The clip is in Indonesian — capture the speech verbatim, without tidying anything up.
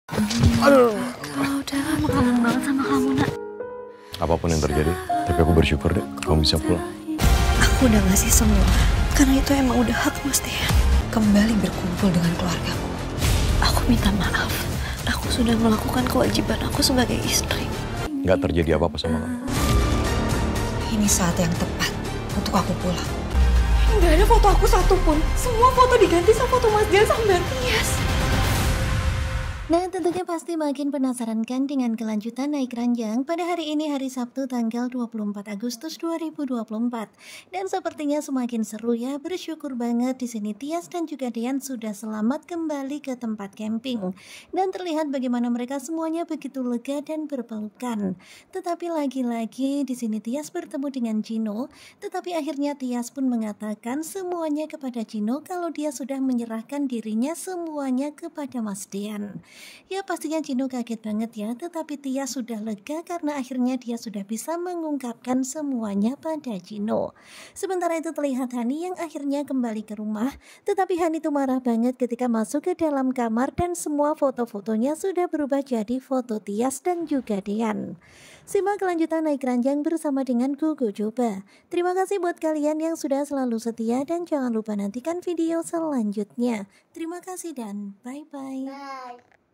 Aduh. Kalau udah lama kangen banget sama kamu, nak. Apapun yang terjadi, tapi aku bersyukur deh kamu bisa pulang. Aku udah ngasih semua, karena itu emang udah hak Mas Dean. Kembali berkumpul dengan keluargaku. Aku minta maaf. Aku sudah melakukan kewajiban aku sebagai istri. Nggak terjadi apa-apa sama kamu. Ini saat yang tepat untuk aku pulang. Nggak ada foto aku satupun. Semua foto diganti sama foto Mas Dean sama Mbak Tias. Nah, tentunya pasti makin penasaran kan dengan kelanjutan naik ranjang pada hari ini, hari Sabtu tanggal dua puluh empat Agustus dua ribu dua puluh empat. Dan sepertinya semakin seru ya, bersyukur banget di sini Tias dan juga Dean sudah selamat kembali ke tempat camping. Dan terlihat bagaimana mereka semuanya begitu lega dan berpelukan. Tetapi lagi-lagi di sini Tias bertemu dengan Gino, tetapi akhirnya Tias pun mengatakan semuanya kepada Gino kalau dia sudah menyerahkan dirinya semuanya kepada Mas Dean. Ya pastinya Gino kaget banget ya, tetapi Tias sudah lega karena akhirnya dia sudah bisa mengungkapkan semuanya pada Gino. Sementara itu terlihat Hani yang akhirnya kembali ke rumah, tetapi Hani itu marah banget ketika masuk ke dalam kamar dan semua foto-fotonya sudah berubah jadi foto Tias dan juga Dean. Simak kelanjutan naik ranjang bersama dengan Gugu Coba. Terima kasih buat kalian yang sudah selalu setia dan jangan lupa nantikan video selanjutnya. Terima kasih dan bye-bye. Bye.